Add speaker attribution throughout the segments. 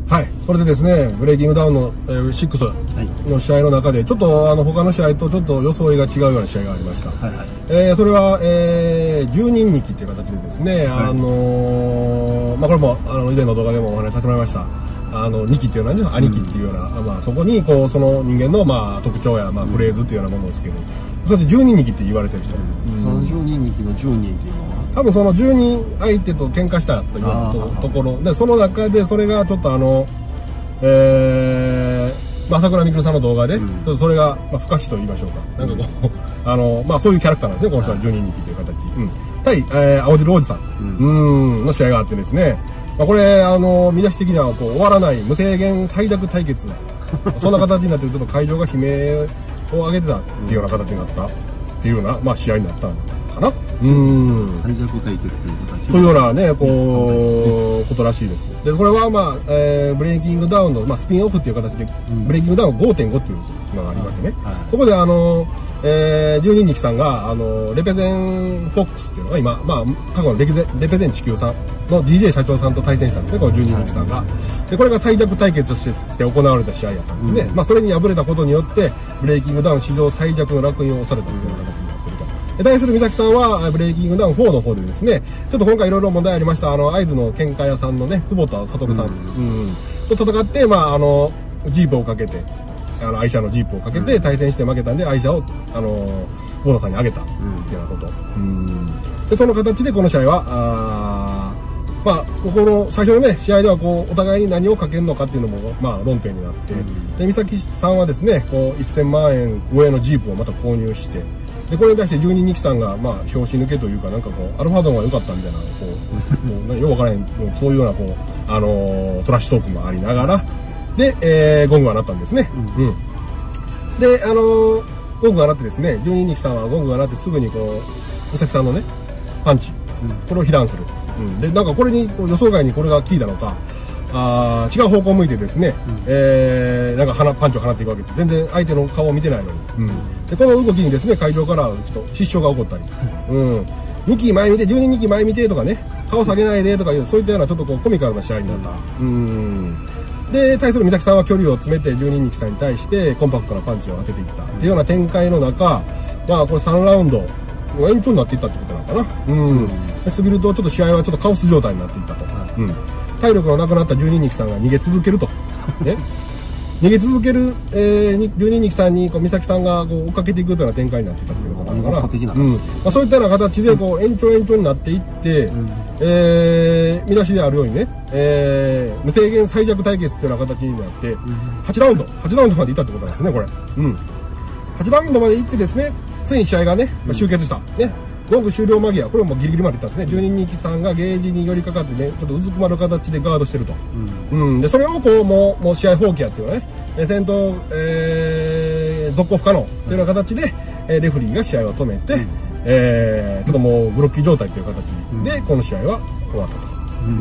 Speaker 1: はい、それでですね、ブレイキングダウンの、6の試合の中で、ちょっと他の試合とちょっと装いが違うような試合がありました。はいはい、それは、10人2期という形でですね、はい、これも以前の動画でもお話しさせてもらいました。2期っていうのは兄貴っていうような、まあ、そこにこうその人間の、まあ、特徴や、まあ、フレーズっていうようなものをつける。それで10人2期って言われてる人。
Speaker 2: その10人2期の10人っていうのは
Speaker 1: 多分その10人相手と喧嘩したというようなところで、その中でそれがちょっと朝倉未来さんの動画で、ちょっとそれが、まあ、不可視と言いましょうか。なんかこう、まあそういうキャラクターなんですね、この人は10人2期という形。対、青汁王子さん、の試合があってですね、まあこれ、見出し的にはこう終わらない無制限最弱対決。そんな形になって、ちょっと会場が悲鳴を上げてたっていうような形になったっていうような、まあ試合になったんかな。
Speaker 2: 最弱対決という形。
Speaker 1: というようなね、ことらしいです。で、これはまあ、ブレイキングダウンの、まあ、スピンオフっていう形で、ブレイキングダウン 5.5 っていうのがありましてね。そこで10人2期さんが、レペゼンフォックスっていうのが今、まあ、過去のレペゼン地球さんの DJ 社長さんと対戦したんですね、この10人2期さんが。で、これが最弱対決として行われた試合やったんですね。まあ、それに敗れたことによって、ブレイキングダウン史上最弱の烙印を押されたというような形になっていると。対する美咲さんはブレイキングダウン4の方でですね、ちょっと今回いろいろ問題ありました会津の喧嘩屋さんのね、久保田悟さん、と戦って、まあジープをかけて、愛車のジープをかけて対戦して負けたんで、愛車を久保田さんにあげたっていうようなこと。でその形でこの試合はまあこの最初のね試合ではこうお互いに何をかけるのかっていうのもまあ論点になって、で美咲さんはですね、こう1000万円超えのジープをまた購入して。でこれに対して10人2期さんが、まあ、拍子抜けというか、なんかこう、アルファドンが良かったみたいな、こう、もうよくわからへん、そういうような、こう、トラッシュトークもありながら、で、ゴングが鳴ったんですね。で、ゴングが鳴ってですね、10人2期さんはゴングが鳴ってすぐに、こう、美咲さんのね、パンチ、これを被弾する。で、なんかこれに、予想外にこれが効いたのか、違う方向を向いてですね、なんかパンチを放っていくわけです。全然相手の顔を見てないのに。でこの動きにですね、会場からちょっと失笑が起こったり、2期前見て、12、2期前見てとかね、顔下げないでとかいう、そういったようなちょっとこうコミカルな試合になった。で、対する美咲さんは距離を詰めて12、2期さんに対してコンパクトなパンチを当てていったっていうような展開の中、まあこれ3ラウンド延長になっていったってことなのかな。すぎるとちょっと試合はちょっとカオス状態になっていったと。体力のなくなった12人2期さんが逃げ続けると。ね、逃げ続ける、12人2期さんにこう美咲さんがこう追っかけていくような展開になっていたということなのかな。まあ、そういったような形でこう延長になっていって、見出しであるようにね、無制限最弱対決というような形になって、8ラウンドまでいったってことなんですね、これ。8ラウンドまでいってですね、ついに試合がね、終結した。ね。ゴング終了間際、これもギリギリまでいったんですね。12人2期さんがゲージに寄りかかってね、ちょっとうずくまる形でガードしてると。で、それをこう、もう試合放棄やっていうのはね、戦闘、続行不可能というような形で、レフェリーが試合を止めて、ちょっともうブロッキー状態という形で、この試合は終わったと。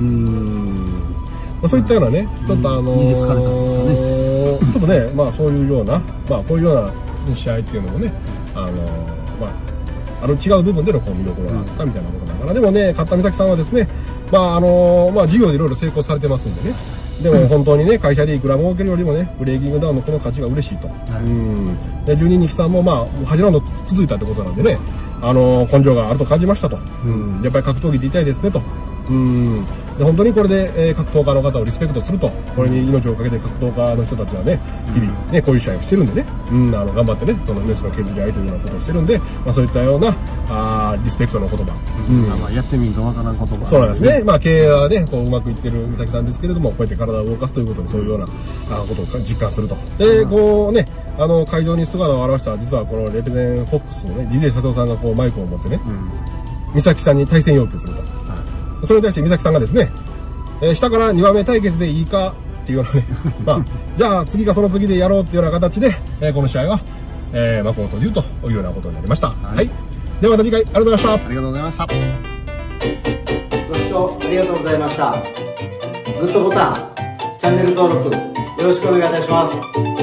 Speaker 1: そういったようなね、ちょっと
Speaker 2: 逃げ疲れたんですかね。
Speaker 1: ちょっとね、まあそういうような、まあこういうような試合っていうのもね、まあ、違う部分でのこう見どころがあったみたいなことだから、でもね、勝田美咲さんはですね、まあまあ事業でいろいろ成功されてますんでね、でも本当にね、会社でいくら儲けるよりもね、ブレイキングダウンのこの価値が嬉しいと。で、12人2期さんもまあ、8ラウンド続いたってことなんでね、根性があると感じましたと。やっぱり格闘技って痛いですねと。で本当にこれで、格闘家の方をリスペクトすると、これに命をかけて格闘家の人たちはね、日々ね、こういう試合をしてるんでね、頑張ってね、その命の削り合いというようなことをしてるんで、まあそういったような、リスペクトの言葉。
Speaker 2: まあやってみるとわからん言葉。
Speaker 1: そうなんですね。まあ経営はね、こううまくいってる美咲さんですけれども、こうやって体を動かすということで、そういうようなことを実感すると。で、こうね、会場に姿を現した、実はこのレペゼンフォックスのね、DJ 社長さんがこうマイクを持ってね、美咲さんに対戦要求すると。それに対して美咲さんがですね、下から2番目対決でいいかっていうようなね、まあ、じゃあ次かその次でやろうっていうような形で、この試合は、幕を閉じるというようなことになりました。はい。ではまた次回ありがとうございました。
Speaker 2: ありがとうございました。
Speaker 3: ご視聴ありがとうございました。グッドボタン、チャンネル登録よろしくお願いいたします。